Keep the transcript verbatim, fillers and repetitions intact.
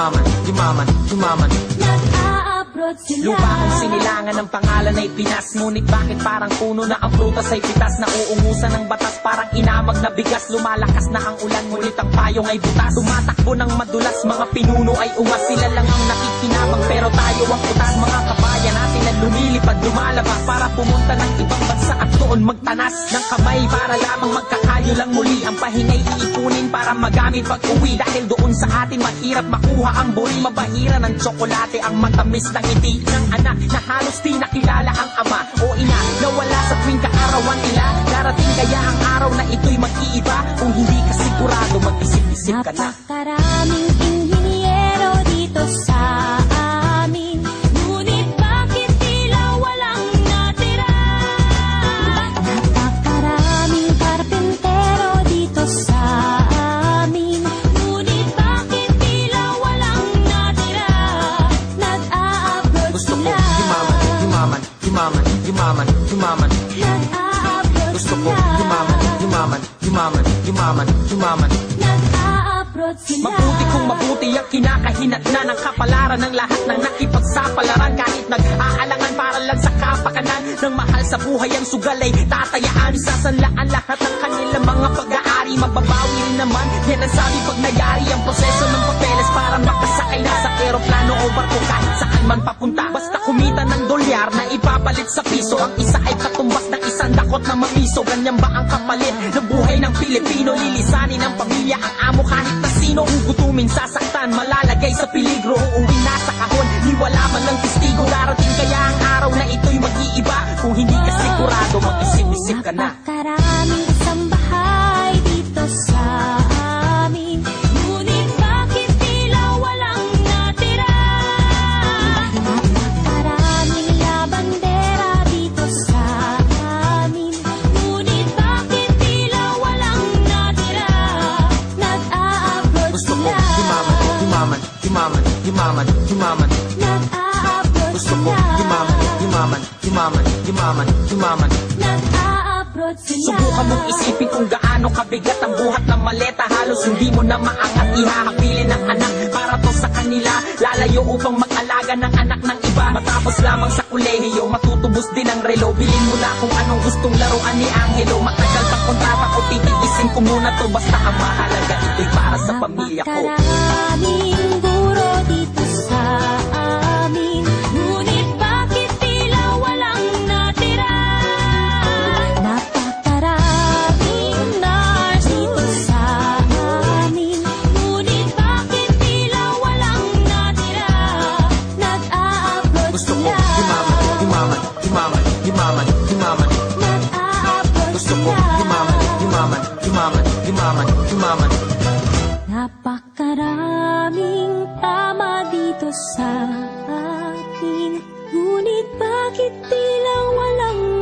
yumaman, yumaman, yumaman. Nag-a-abroad sila. Lupa kong sinilangan ng pangalan ay Pinas. Ngunit bakit parang puno na ang prutas ay pitas? Na uungusan ng batas parang inamag na bigas. Lumalakas na ang ulan ngunit ang payong ay butas. Tumatakbo ng madulas, mga pinuno ay umas. Sila lang ang nakikinabang pero tayo ang utas. Mga kabayan natin na lumilipad, lumalabas para pumunta ng ibang bansa at doon magtanas ng kamay para lamang magkakayo lang muli. Ang pahingay iipunin para magamit pag uwi. Dahil doon sa atin mahirap makuha ang buri. Mabahira ng tsokolate ang matamis ng ngiti ng anak na halos di nakilala ang ama o ina na wala sa tuwing kaarawan nila. Darating kaya ang araw na ito'y mag-iiba. Kung hindi ka sigurado, mag-isip-isip ka na. Napakaraming inhinyero dito sa amin, ngunit bakit tila walang natira? Napakaraming karpentero dito sa amin, ngunit bakit tila walang natira? Nag-a-abroad Gusto ko sila. yumaman, yumaman, yumaman, yumaman, yumaman. Nag-a-abroad Gusto ko sila. yumaman, yumaman, yumaman, yumaman, yumaman. Nag-a-abroad sila. Mabuti kung mabuti ang kinakahinatnan ng kapalaran ng lahat ng nakipagsapalaran. Kahit nag-aalangan para lang sa kapakanan ng mahal sa buhay ang sugal ay tatayaan. Sasanlaan lahat ng kanilang mga pag-aari. Mababawi rin naman, yan ang sabi pag nayari ang proseso ng papeles para makasakay na sa aeroplano o barko kahit saan man papunta. Basta kumita ng dolyar na ipapalit sa piso. Ang isa ay katumbas ng isang dakot na mapiso. Ganyan ba ang kapalit ng buhay ng Pilipino? Lilisanin ng pamilya ang amo kahit na sino. Gugutumin, sasaktan, malalagay sa peligro. Uuwi na sa kahon, di wala man lang testigo. Darating kaya ang araw na ito'y mag-iiba. Kung hindi ka sigurado, mag-isip-isip ka na. Napakaraming kasambahay dito sa amin, ngunit bakit tila walang natira? Napakaraming labandera dito sa amin, ngunit bakit tila walang natira? Nag-a-abroad Gusto ko sila. yumaman, yumaman, yumaman, yumaman, yumaman. Nag-a-abroad Gusto ko sila. yumaman, yumaman, yumaman, yumaman, yumaman. Nag-a-abroad sila. Subukan mong isipin kung gaano kabigat ang buhat ng maleta. Halos hindi mo na maangat, ihahabilin ng anak para to sa kanila. Lalayo upang mag-alaga ng anak ng iba. Matapos lamang sa kolehiyo, matutubos din ang relo. Bilin mo na kung anong gustong laruan ni Angelo. Matagal pang kontrata ko, titiisin ko muna to. Basta ang mahalaga, ito'y para sa pamilya ko. Napakaraming guro dito sa amin, ngunit bakit tila walang natira? Napakaraming nurse dito sa amin, ngunit bakit tila walang natira? Nag-a-abroad Gusto ko sila. yumaman, yumaman, yumaman, yumaman, yumaman. Nag-a-abroad Gusto ko sila. yumaman, yumaman, yumaman, yumaman, yumaman. Napakaraming tama dito sa atin, ngunit bakit tila walang